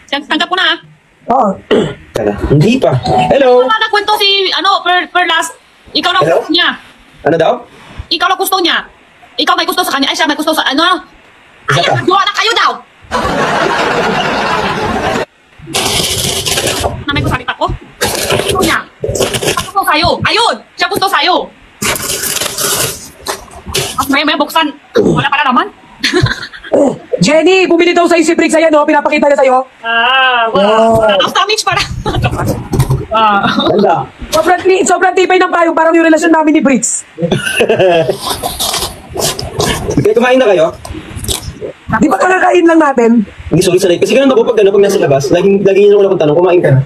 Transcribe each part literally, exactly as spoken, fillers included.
Tanggap ko na, ha? Oo. Tala, hindi pa. Hello? Ano nagkwento si, ano, per, per last, ikaw na Hello? gusto niya. Ano daw? Ikaw na gusto niya. Ikaw may gusto sa kanya. Ay, siya may gusto sa, ano? Ay, Isa pa. naggawa na kayo daw. Na may gusto ko. Gusto niya. Siya gusto sa'yo. Ayun! Siya gusto sa'yo. Mas may may buksan. Wala pala naman. Jenny, bumili daw sa'yo si Briggs. Ayan, oh, pinapakita niya sa'yo. Ah, Wow. wow. Off damage para. Ah. Ganda. Sobrang, ti- sobrang tipay ng payong. Parang yung relasyon namin ni Briggs. Okay, kumain na kayo? Di ba kakakain lang natin? Hindi, sorry, sorry. Kasi ganun ako pag, ano, pag nasa labas. Laging, laging yun ako akong tanong, kumain ka na.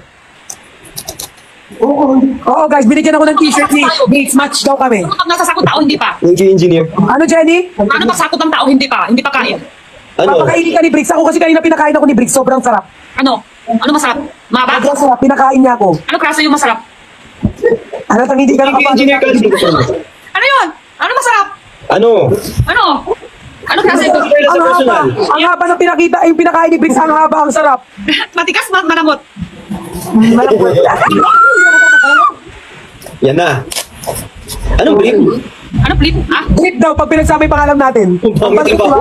Oo. Oo, guys, binigyan ako ng t-shirt ni Briggs. Match daw kami. Pag nasa sakot tao, hindi pa. Yung engineer. Ano, Jenny? Ano pag sakot ng tao, hindi pa. Hindi pa kain. Ano? Papakainin ka ni Briggs. Ako kasi kanina pinakain ako ni Briggs. Sobrang sarap. Ano? Ano masarap? Maba? Sobrang sarap. Pinakain niya ako. Ano klase yung masarap? Ano, tang hindi ka Yung nakapagod. engineer ka lang. Ano yun? Ano masarap? Ano? Ano? Ano klase ito? Sa Ang haba. personal. Ang haba ng pinakita. Yung pinakain ni Briggs. Ang haba. Ang sarap. Matikas, ma- manamot. Malambot. Yan na. Anong brief? Ano flip? Ah? Trip daw pag pinagsama yung pangalan natin. Ang pangit ba?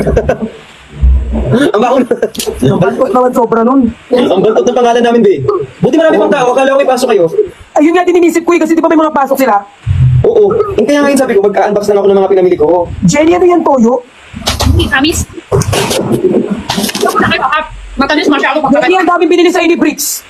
Ang baon. Ang bantot naman sobra nun. Ang bantot ng pangalan namin, be. Buti marami pang tao. Akala ko may pasok kayo. Ayun nga din inisip ko eh, kasi di ba may mga pasok sila? Oo. Yung kaya ngayon sabi ko, magka-unbox lang ako ng mga pinamili ko. Jenny, ano yan, Toyo? Tamis? Ako na kayo, ah. Matamis masyado. Jenny, ang daming binili sa'yo ni Briggs.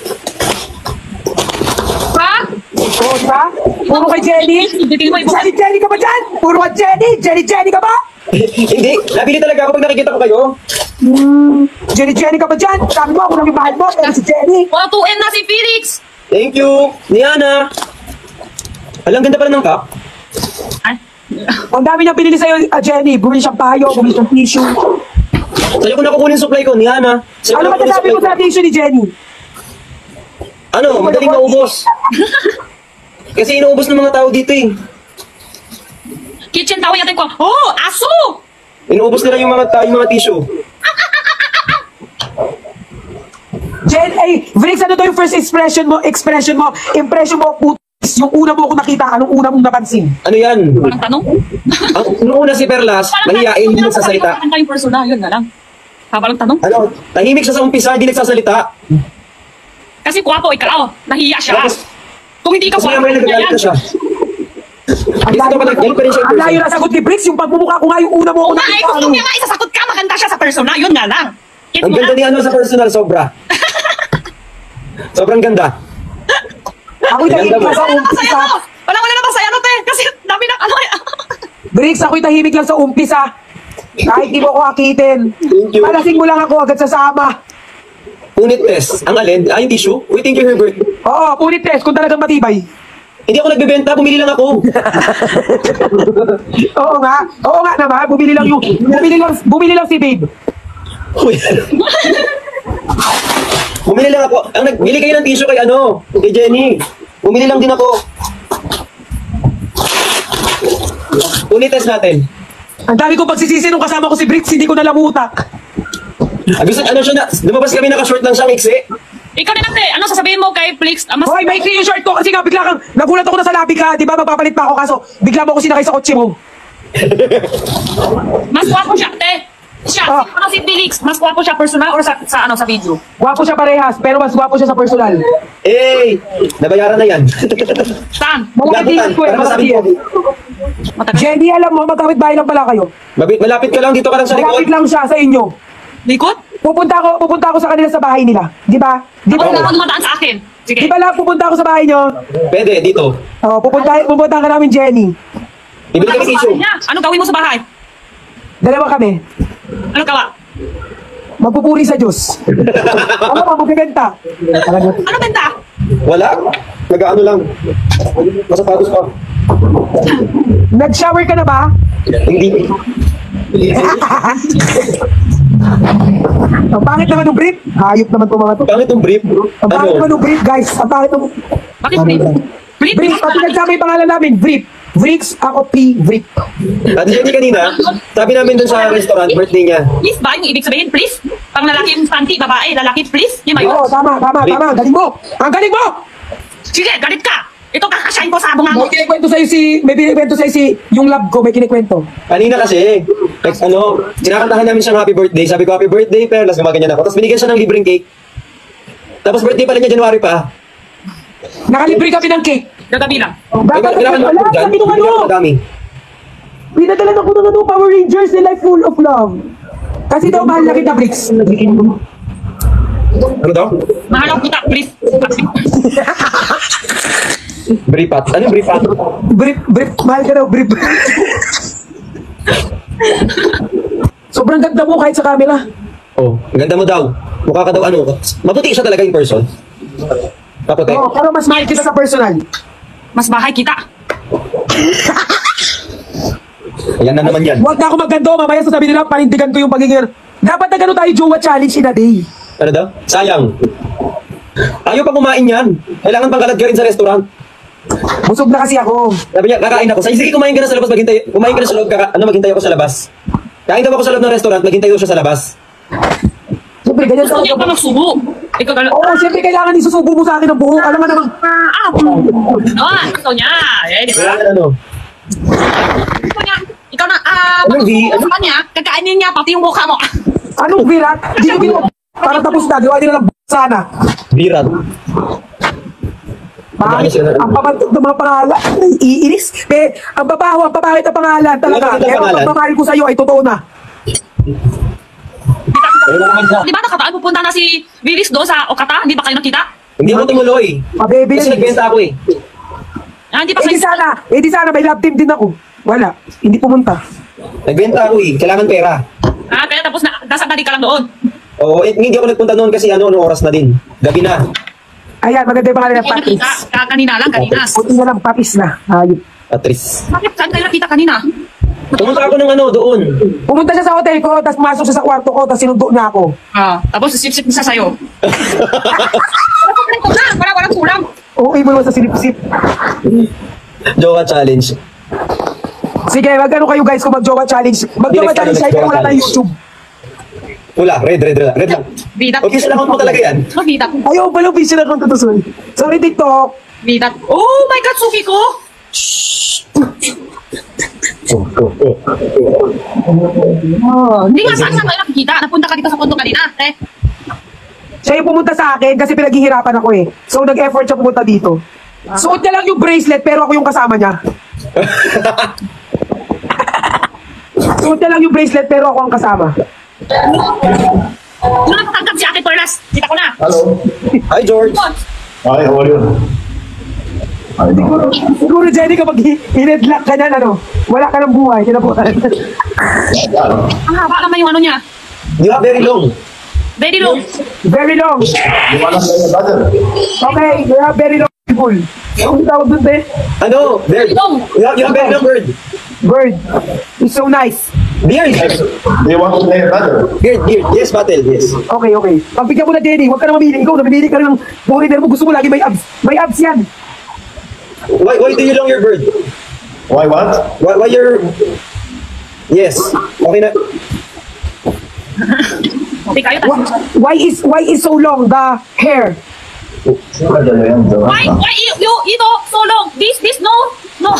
Pa? Oo, di ba? Puro kay Jenny. Hindi mo ibu. Jenny, Jenny ka ba dyan? Puro ka Jenny. Jenny, Jenny ka ba? Hindi. Nabili talaga ako pag nakikita ko kayo. Hmm. Jenny, Jenny ka ba dyan? Sabi mo, ako nang ibahal mo. Pero si Jenny. Wala two M na si Felix. Thank you. Niana. Alang ganda pala ng cup. Ay. Ang dami niyang binili sa'yo, uh, Jenny. Bumili siyang payo, bumili siyang tissue. Sa'yo ko nakukunin yung supply ko, Niana. Sa'yo ko Ano nakukunin yung masasabi supply mo ko. sa tissue ni Jenny? Ano? Madaling maubos. Kasi inuubos ng mga tao dito eh. Kitchen tao yatin ko. Oh, aso! Inuubos nila yung mga tao, yung mga tissue. Jen, ay, Briggs, ano to yung first expression mo, expression mo, impression mo, putis, yung una mo ko nakita, anong una mong napansin? Ano yan? Parang tanong. Ang nung una si Perlas, mahihain, hindi nagsasalita. Parang tayong persona, yun na lang. Habalang tanong. Ano? Tahimik siya sa umpisa, hindi nagsasalita. Kasi kwapo, ikaw. Nahiya siya. Tapos, Kung hindi ka kasi kwapo, may nagagalit na siya. Ang Kasi ito pa nag-galit pa rin siya in ang layo person. na sagot ni Briggs, yung pagmumukha ko nga yung una mo ko Kung nga, eh, nakita. kung ano. niya nga isasagot ka, maganda siya sa persona, yun nga lang. Kit Ang mo ganda na. ni ano sa personal, sobra. Sobrang ganda. Ako'y tahimik Ganda mo. lang sa Wala na umpisa. masaya no. Wala wala na masaya no, te. Kasi dami na ano. Briggs, ako'y tahimik lang sa umpisa. Kahit di mo ko akitin. Thank you. Palasing mo lang ako agad sasama. Unit test. Ang alin? Ah, yung tissue? Uy, thank you, Herbert. Oo, punit test kung talagang matibay. Hindi ako nagbebenta, bumili lang ako. Oo nga. Oo nga naman. Bumili lang yung... Bumili lang, bumili lang si Babe. Uy. Bumili lang ako. Ang nagbili kayo ng tissue kay ano? Kay Jenny. Bumili lang din ako. Unit test natin. Ang dami kong pagsisisi nung kasama ko si Briggs, hindi ko nalamutak. Ah, gusto, ano siya na, lumabas kami naka-short lang siya, iksi. Ikaw din ate, ano sasabihin mo kay Flix? Ah, mas Hoy, may yung short ko kasi nga bigla kang... Nagulat ako na sa labi ka, di ba? Magpapalit pa ako kaso bigla mo ako sinakay sa kotse mo. mas gwapo siya, ate. Siya, Ah. ano si Felix? Mas gwapo siya personal or sa, sa ano sa video? Gwapo siya parehas, pero mas gwapo siya sa personal. Eh, nabayaran na yan. Saan? Malaki Labutan, ko eh, para malaki masabi yan. ko. Matagal. Jenny, alam mo, magkawit bahay lang pala kayo. Mabit, malapit ka lang, dito ka lang sa Malapit likod. lang siya sa inyo. Likod? Pupunta ako, pupunta ako sa kanila sa bahay nila. Di ba? Di ba? Wala ako dumadaan sa akin. Sige. Di ba lang pupunta ako sa bahay nyo? Pwede, dito. Oh, pupunta, pupunta ka namin, Jenny. Bibili kami tissue. Niya. Anong gawin mo sa bahay? Dalawa kami. Anong gawa? Magpupuri sa Diyos. Ano ba, magbibenta? Ano benta? Wala. Nag-ano lang. Masapatos pa. Nag-shower ka na ba? Hindi. Ang pangit naman ng brief. Hayop naman po mga to. Pangit yung brief. Ang pangit naman Ano? ng brief, guys. Ang pangit ng... Bakit brief? Brief? Brief, pag pinagsama yung pangalan namin, brief. Vrix, ako P, Vrick. At Jenny kanina, sabi namin dun sa restaurant, birthday niya. Please ba? Yung ibig sabihin, please? Pang lalaki yung panty, babae, lalaki, please? Yun ba yun? Oo, tama, tama, Vrick. tama. Galing mo! Ang galing mo! Sige, galit ka! Ito kakasyahin ko sa abong May mo. kinikwento sa'yo si, may kinikwento sa'yo si, yung love ko, may kinikwento. Kanina kasi, ex, ano, sinakantahan namin siyang happy birthday. Sabi ko, happy birthday, Perlas, gumaganyan ako. Tapos binigyan siya ng libreng cake. Tapos birthday pala niya, January pa. Nakalibre kami ng cake. Gagabi lang. Dapat, Kailangan wala, mo dyan, sabi nung bigyan ano, ko madami. pinadala na ko ng ano, Power Rangers, nila full of love. Kasi daw, mahal na kita, Bricks. Ano daw? Mahal ako kita, please. Bripat. Ano yung bripat? Brief, brief, mahal ka daw, brief. Sobrang ganda mo kahit sa camera. Oh, ang ganda mo daw. Mukha ka daw ano. Maputi siya talaga in person. Kaputi. Oo, pero mas mahal kita sa personal. Mas bahay kita. Ayan na naman yan. Huwag na ako magganto, mamaya sasabihin nila, panindigan ko yung pagiging... Dapat na gano'n tayo jowa challenge in a day. Ano daw? Sayang. Ayaw pa kumain yan. Kailangan pang kalat ka rin sa restaurant. Busog na kasi ako. Sabi niya, kakain ako. Sige, sige, kumain ka na sa labas, maghintay. Kumain ka na sa loob, kaka, ano, maghintay ako sa labas. Kain daw ako sa loob ng restaurant, maghintay daw siya sa labas. Siyempre, ganyan Gusto sa... niya pa magsubo. Ikaw gano'n. Oo, siyempre kailangan isusubo mo sa akin ng buhok. Alam mo naman. Ah, ah, gusto niya. Eh, di ba? Kailangan ano. Gusto niya. Ikaw na, ah, Anong di- magsubo sa kanya, kakainin niya pati yung mukha mo. Anong virat? Di ko ginawa. Para tapos na, gawa nila ng b- sana. Birat. Bakit? Ang papantok ng mga pangalan. Iinis. Eh, ang babaho, ang papakit ang pangalan talaga. Ano ba ang Pero pangalan? ang pagmamahal ko sa'yo ay totoo na. Ayun na naman siya. Di ba nakataan pupunta na si Willis doon sa Okata? Hindi ba kayo nakita? Hindi ako tumuloy. Mabebe Kasi nagbenta ako eh. Ah, hindi pa Eh di kayo... sana, eh di sana may love team din ako. Wala, hindi pumunta. Nagbenta ako eh. Kailangan pera. Ah, kaya tapos na, nasa tali ka lang doon. Oo, eh, hindi ako nagpunta noon kasi ano, anong oras na din. Gabi na. Ayan, maganda yung pangalan ng Kayo Papis. nakita, ka- kanina lang, kanina. Puti na lang, Papis na. Ayun. Patris. Bakit saan kayo nakita kanina? Pumunta ako ng ano, doon. Pumunta siya sa hotel ko, tapos pumasok siya sa kwarto ko, tapos sinundo niya ako. Ah, tapos sip-sip niya sa'yo. Wala pa rin kulang, wala, walang kulang. Okay mo naman sa silip-sip. Jowa challenge. Sige, mag-ano kayo guys kung mag-jowa challenge. Mag-jowa Next, challenge ano, tayo, next, wala jowa tayong challenge. YouTube. Wala, red, red, red, red lang. Bidat. Okay, sa account mo talaga yan. Oh, bidat. Ayaw pala, vision account ito, sorry. Sorry, TikTok. Bidat. Oh my God, Suki ko! Oh, hindi nga saan saan kayo nakikita. Napunta ka dito sa kondo kanina, eh. Siya yung pumunta sa akin kasi pinaghihirapan ako eh. So, nag-effort siya pumunta dito. Suot niya lang yung bracelet pero ako yung kasama niya. Suot niya lang yung bracelet pero ako ang kasama. Ano na patangkap si Ate Perlas? Kita ko na. Hello. Hi, George. Hi, how are you? I know. Siguro, Jenny, kapag hi- hinedlock ka niyan, ano, wala ka ng buhay. Kinabutan. Ang haba naman yung ano niya. You have very long. Very long. Very long. You wanna play a battle? Okay, you have very long people. Ang tawag dun, te? Ano? Bird. Long. You have, you have very long bird. Bird. It's so nice. Beard. Do you want to play a battle? Beard, beard. Yes, battle, yes. Okay, okay. Pagbigyan mo na, Jenny, huwag ka na mamili. Ikaw, namimili ka rin ng foreigner mo. Gusto mo lagi may abs. May abs yan. Why, why do you long your bird? Why what? Why, why your... Yes. Okay na. Okay kayo. Why, why is why is so long the hair? Why? Why you, you, you know, so long? This, this, no, no.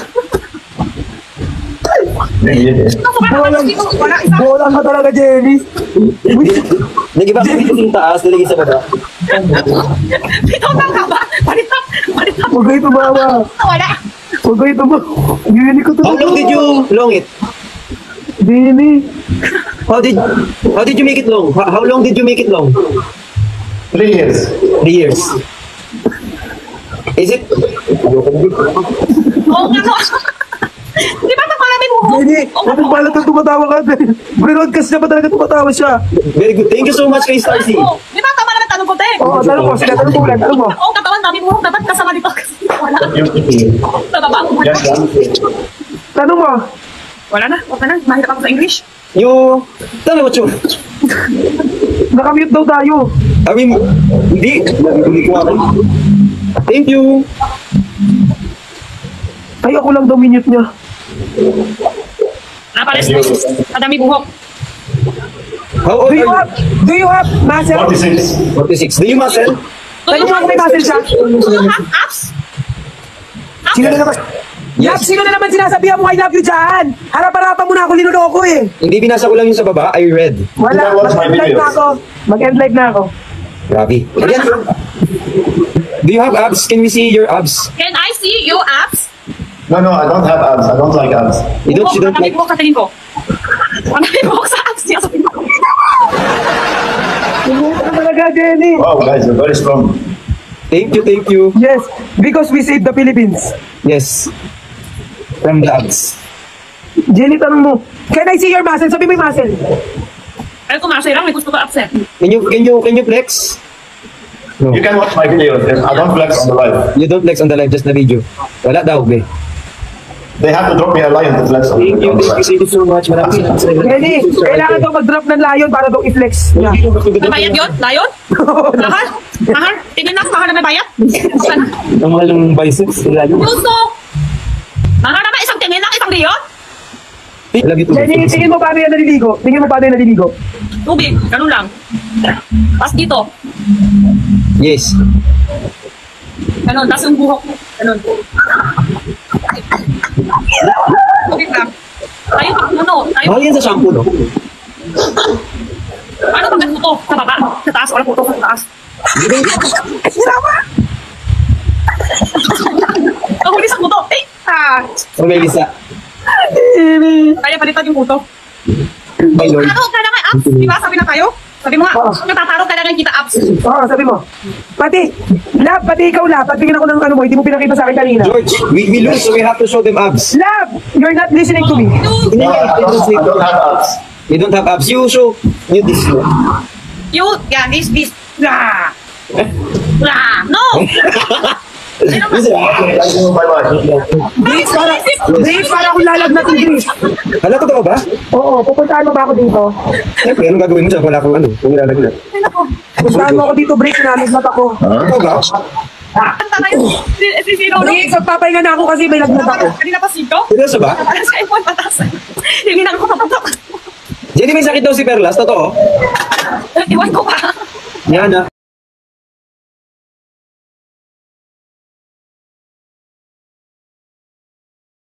No, sobrang naman dito. Wala isa. Bolang ka talaga, Jenny. Nag-iba ko dito yung taas, nilagay sa baba. Bitaw na ka ba? Balitap, balitap. Huwag kayo tumawa. Wala. Huwag kayo tumawa. Jenny ko How tumawa. long did you long it? Jenny. How did how did you make it long? How, how long did you make it long? Three years. Three years. Is it? Oo nga no. Di ba napalamin mo? Jenny, Oo nga bakit no. pala ito tumatawa ka? Broadcast niya ba talaga tumatawa siya? Very good. Thank you so much kay Starcy. Oo. Di ba tama naman tanong ko, te? Oo, tanong mo. Sige, tanong mo ulit. Tanong mo. Oo, katawan namin mo. Dapat kasama dito kasi wala. Sa baba. Just one. Tanong mo. Wala na. Wala na. Mahirap ako sa English. You, tell me what you, Nakamute daw tayo. I mean, hindi, hindi ko ako. Thank you. Ayoko lang daw minute niya. Ah, pares. Madami buhok. How old Do you are have, do you have muscle? forty-six. you? forty-six. Do you muscle? Tanong mo ako may muscle siya. Do you have abs? Sino na naman? Yes. Yap, sino na naman sinasabihan mo I love you dyan? Harap-harapan mo na ako, linuloko eh. Hindi, binasa ko lang yung sa baba. I read. Wala, Did I watch my mag-end live videos? na ako. Mag-end live na ako. Grabe. Again. Do you have abs? Can we see your abs? Can I see your abs? No, no, I don't have abs. I don't like abs. You don't, you don't Madami like... buhok sa tingin ko. Madami buhok sa abs niya sa tingin ko. Ano talaga, Jenny? Wow, guys, you're very strong. Thank you, thank you. Yes, because we saved the Philippines. Yes. From the abs. Jenny, tanong mo, can I see your muscle? Sabi mo yung muscle. Ay, kumasay lang. May gusto ko abs eh. Can you, can you, can you flex? No. You can watch my videos. I don't flex on the live. You don't flex on the live, just the video. Wala daw, be. They have to drop me a line to flex on, Thank you, on the thank you, live. thank you so much. Maraming salamat. Jenny, kailangan daw mag-drop ng lion para daw i-flex niya. Nabayad yun? Layon? Mahal? Mahal? Tingin na, mahal na may bayad? Sana. Ang mahal ng biceps. Gusto! Mahal naman isang tingin lang, isang riyon? Lagi ito. Jenny, tingin mo paano yan naliligo? Tingin mo paano yan naliligo? Tubig, ganun lang. Tapos dito, Yes. ganun, tapos yung buhok, ganun. Tubig lang. Tayo pa, ano, tayo. Mahal yan sa shampoo, no? Ano pag nagputo? Sa baba? Sa taas? Wala puto sa taas. Ang huli sa puto. Eh, ah. Or may lisa. Kaya palitan yung puto. My lord. Ano, kailangan abs? Di ba sabi na tayo? Sabi mo nga, natataro kailangan kita abs. Oo, sabi mo. Pati, Lab, pati ikaw, Lab. Pati tingnan ko ng ano mo, hindi mo pinakita sa akin kanina. George, we, we lose, so we have to show them abs. Lab, you're not listening to me. You, No, I don't, I don't have abs. You don't have abs. You show. You this. you, yeah, this, this. Ah. Ah. No! Listen. Thank you, bye-bye. Grace, para, Grace, para akong lalagnatin, Grace. Hala, totoo ba? Oo, pupuntahan mo ba ako dito? Siyempre, anong gagawin mo dyan? Wala akong ano. Kung ilalagay. Ay, nako. Pupuntahan mo ako dito, Grace, nalagnat ako. Ikaw ba? Kanta kayo. Si, si Zero, no? Grace, magpapahinga na ako kasi may lagnat ako. Kanina pa sito? Seryoso ba? Parang sa iPhone patas. Hindi na ako papatok. Jenny, may sakit daw si Perlas. Totoo? Iwan ko pa. Yan ah.